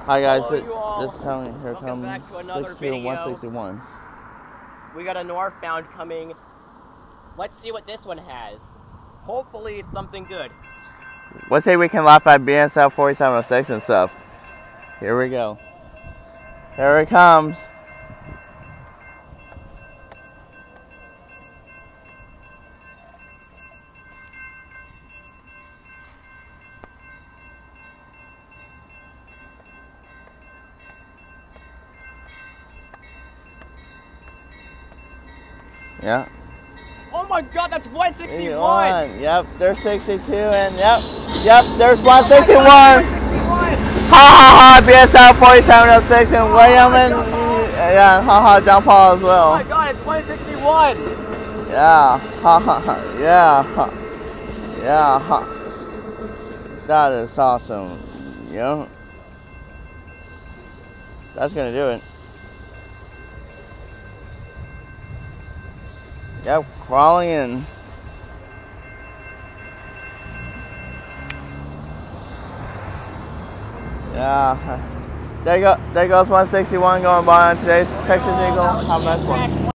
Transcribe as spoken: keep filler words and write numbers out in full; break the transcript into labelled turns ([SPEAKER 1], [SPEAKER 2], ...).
[SPEAKER 1] Hi guys,
[SPEAKER 2] Hello,
[SPEAKER 1] it,
[SPEAKER 2] you all.
[SPEAKER 1] this time here
[SPEAKER 2] Welcome
[SPEAKER 1] comes
[SPEAKER 2] back to another video.
[SPEAKER 1] one sixty-one.
[SPEAKER 2] We got a northbound coming. Let's see what this one has. Hopefully it's something good.
[SPEAKER 1] Let's say we can laugh at B S L forty-seven oh six and stuff. Here we go. Here it comes. Yeah.
[SPEAKER 2] Oh my god, that's one sixty-one!
[SPEAKER 1] Yep, there's sixty-two and yep, yep, there's one sixty-one!
[SPEAKER 2] Oh
[SPEAKER 1] ha ha ha, B S L forty-seven oh six and William and, yeah, ha ha, John Paul as well.
[SPEAKER 2] Oh my god, it's one sixty-one!
[SPEAKER 1] Yeah, ha ha ha, yeah, ha, yeah, ha. That is awesome, yeah. That's gonna do it. Yep, crawling in. Yeah. There you go. There goes one sixty-one going by on today's Texas Eagle. Have a nice one.